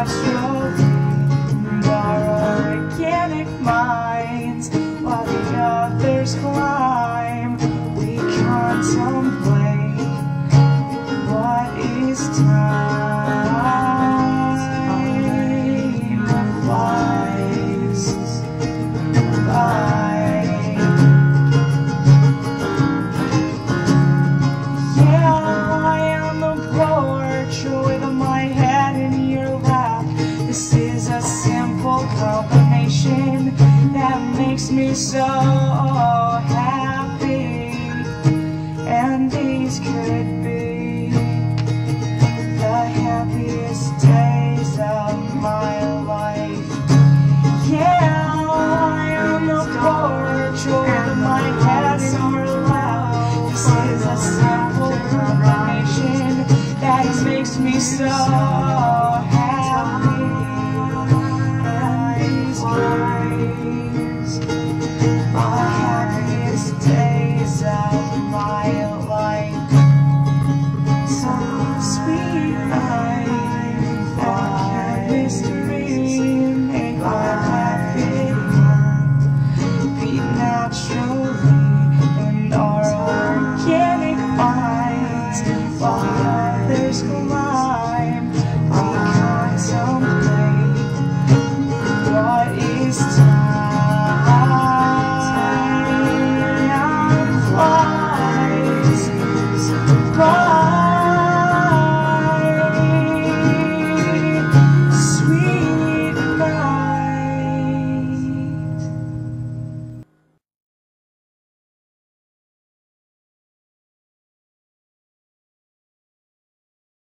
astral our organic minds, while the others climb. We contemplate what is time flies by. Yeah, lie on the porch with my head in your lap. This is a simple combination that makes me so